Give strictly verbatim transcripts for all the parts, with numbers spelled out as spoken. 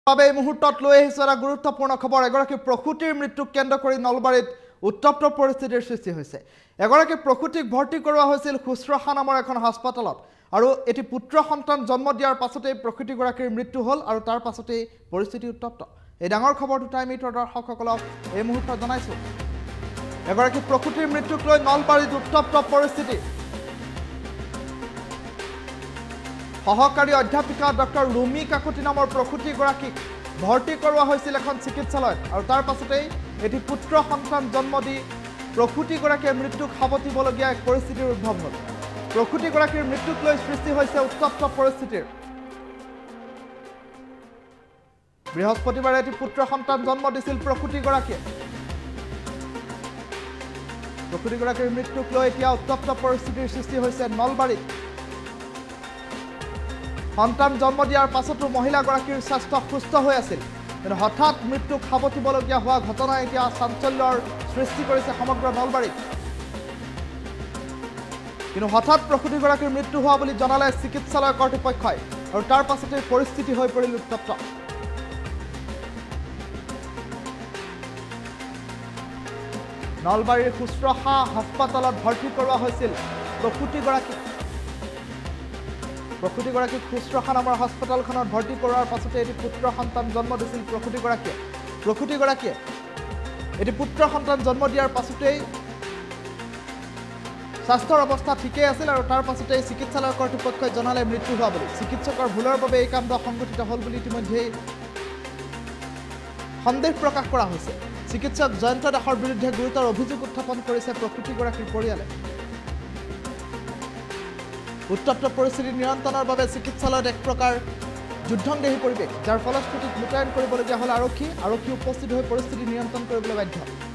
বাবে এই মুহূৰ্তত লৈ আহিছো এটা গুৰুত্বপূৰ্ণ খবৰ এগৰাকী প্ৰসূতিৰ মৃত্যুক কেন্দ্ৰ কৰি নলবাৰীত উত্তপ্ত পৰিস্থিতিৰ সৃষ্টি হৈছে এগৰাকী প্ৰসূতিক ভৰ্তি কৰোৱা হৈছিল খুচৰহা নামৰ এখন হাস্পতালত আৰু এটি পুত্ৰ সন্তান জন্ম দিয়াৰ পাছতে প্ৰসূতিগৰাকীৰ মৃত্যু হ'ল আৰু তাৰ পাছতে পৰিস্থিতি উত্তপ্ত এই ডাঙৰ খবৰটো টাইম এইটৰ দৰ্শকসকলক এই মুহূৰ্তত জনাইছো এগৰাকী প্ৰসূতিৰ মৃত্যুক লৈ নলবাৰীত উত্তপ্ত পৰিস্থিতি সহকাৰী অধ্যাপিকা ডক্টৰ ৰুমি কাকতি নামৰ প্ৰসূতিগৰাকীক ভৰ্তি কৰোৱা হৈছিল এখন চিকিৎসালয়ত আৰু তাৰ পাছতেই এটি পুত্ৰ সন্তান জন্ম দি প্ৰসূতিগৰাকীৰ মৃত্যুক সাৱটিবলগীয়া এক পৰিস্থিতিৰ উদ্ভৱ হ'ল প্ৰসূতিগৰাকীৰ মৃত্যুক লৈ সৃষ্টি হৈছে উত্তপ্ত পৰিস্থিতিৰ বৃহস্পতিবাৰে এটি পুত্ৰ সন্তান জন্ম দিছিল প্ৰসূতিগৰাকীয়ে প্ৰসূতিগৰাকীৰ মৃত্যুক লৈ এতিয়া উত্তপ্ত পৰিস্থিতিৰ সৃষ্টি হৈছে নলবাৰীত সন্তান জন্ম দিয়াৰ পাছতো মহিলাগৰাকীৰ স্বাস্থ্য সুস্থ হৈ আছিল কিন্তু হঠাৎ মৃত্যুক সাৱটিবলগীয়া হোৱা ঘটনা এতিয়া চাঞ্চল্যৰ সৃষ্টি কৰিছে সমগ্ৰ নলবাৰীত কিন্তু হঠাৎ প্ৰসূতিগৰাকীৰ মৃত্যু হোৱা বুলি জনালে চিকিৎসালয় কৰ্তৃপক্ষই আৰু তাৰ পাছতে পৰিস্থিতি হৈ পৰিল উত্তপ্ত নলবাৰীৰ খুচৰহা হাস্পতালত ভৰ্তি কৰোৱা হৈছিল প্ৰসূতিগৰাকীক প্ৰসূতিগৰাকীক খুচৰহা নামৰ হাস্পতালখনত ভৰ্তি কৰোৱাৰ পাছতে এটি পুত্ৰ সন্তান জন্ম দিছিল প্ৰসূতিগৰাকীয়ে প্ৰসূতিগৰাকীয়ে এটি পুত্ৰ সন্তান জন্ম দিয়াৰ পাছতেই স্বাস্থ্যৰ অৱস্থা ঠিকেই আছিল আৰু তাৰ পাছতেই চিকিৎসালয় কৰ্তৃপক্ষই জনালে মৃত্যু হোৱা বুলি চিকিৎসকৰ ভুলৰ বাবে এই কাণ্ড সংঘটিত হ'ল বুলি ইতিমধ্যেই সন্দেহ প্ৰকাশ কৰা হৈছে চিকিৎসক জয়ন্ত দাসৰ বিৰুদ্ধে গুৰুতৰ অভিযোগ উত্থাপন কৰিছে প্ৰসূতিগৰাকীৰ পৰিয়ালে উত্তপ্ত পৰিস্থিতি নিয়ন্ত্ৰণৰ বাবে চিকিৎসালয়ত এক প্ৰকাৰ যুদ্ধংদেহী পৰিৱেশ যাৰ ফলশ্ৰুতিত মোতায়েন কৰিবলগীয়া হ'ল আৰক্ষী আৰক্ষী উপস্থিত হৈ পৰিস্থিতি নিয়ন্ত্ৰণ কৰিবলৈ বাধ্য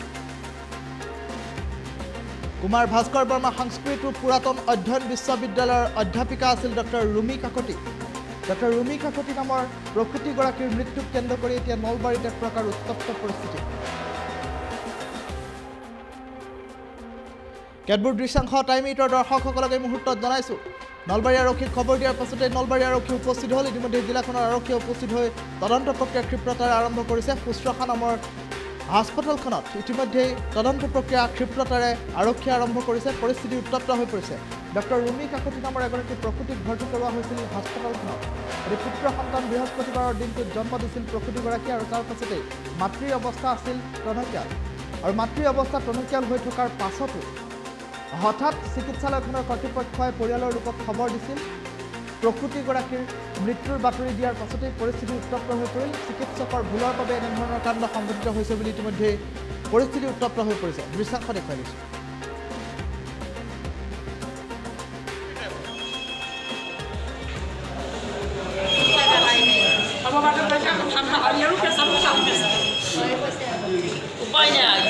কুমাৰ ভাস্কৰ বৰ্মা সংস্কৃত আৰু পুৰাতন অধ্যয়ন বিশ্ববিদ্যালয়ৰ অধ্যাপিকা আছিল ডক্টৰ ৰুমি কাকতি ডক্টৰ ৰুমি কাকতি নামৰ প্ৰসূতিগৰাকীৰ মৃত্যুক কেন্দ্ৰ কৰি এতিয়া নলবাৰীত এক প্ৰকাৰ উত্তপ্ত পৰিস্থিতি কেতবোৰ দৃশ্যাংশ টাইম এইটৰ দৰ্শকসকলক এই মুহূৰ্তত জনাইছো নলবাৰী আৰক্ষীক খবৰ দিয়াৰ পাছতে নলবাৰী আৰক্ষী উপস্থিত হ'ল ইতিমধ্যে জিলাখনৰ আৰক্ষীয়ে উপস্থিত হৈ তদন্ত প্ৰক্ৰিয়া ক্ষীপ্ৰতাৰে আৰম্ভ কৰিছে খুচৰহা নামৰ হাস্পতালখনত ইতিমধ্যে তদন্ত প্ৰক্ৰিয়া ক্ষীপ্ৰতাৰে আৰক্ষীয়ে আৰম্ভ কৰিছে পৰিস্থিতি উত্তপ্ত হৈ পৰিছে ডক্টৰ ৰুমি কাকতি নামৰ এগৰাকী প্ৰসূতিক ভৰ্তি কৰোৱা হৈছিল হাস্পতালখনত এটি পুত্ৰ সন্তান বৃহস্পতিবাৰৰ দিনটোত জন্ম দিছিল প্ৰসূতিগৰাকী আৰু তাৰ পাছতেই মাতৃৰ অৱস্থা আছিল টনকিয়াল আৰু মাতৃৰ অৱস্থা টনকিয়াল হৈ থকাৰ পাছতো হঠাৎ চিকিৎসালয়খনৰ কৰ্তৃপক্ষই পৰিয়ালৰ লোকক খবৰ দিছিল প্ৰসূতিগৰাকীৰ মৃত্যুৰ বাতৰি দিয়াৰ পাছতেই পৰিস্থিতি উত্তপ্ত হৈ পৰিল চিকিৎসকৰ ভুলৰ বাবে এনেধৰণৰ কাণ্ড সংঘটিত হৈছে বুলি ইতিমধ্যে পৰিস্থিতি উত্তপ্ত হৈ পৰিছে দৃশ্যাংশ দেখুৱাই দিছোঁ উপায় নাই